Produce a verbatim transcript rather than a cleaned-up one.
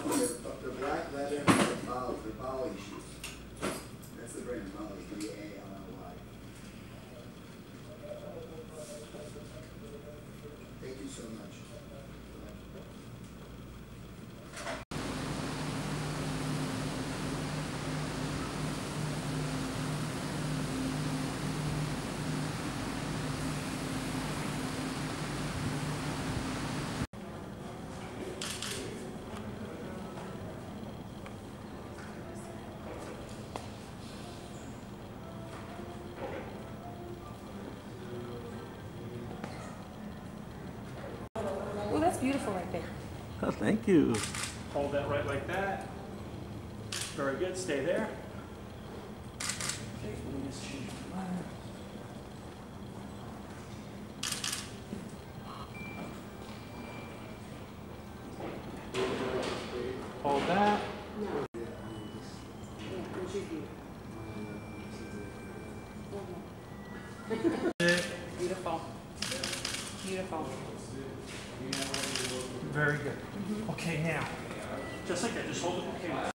The black leather and the Bali, the Bali shoes. That's the brand, Bali, B A L L Y. Thank you so much. Oh, that's beautiful right there. Oh, thank you. Hold that right like that. Very good. Stay there. Okay, let me just change my mind. Hold that. No. Yeah, beautiful. Beautiful. Very good. Mm-hmm. Okay, now, just like that, just hold it. Okay.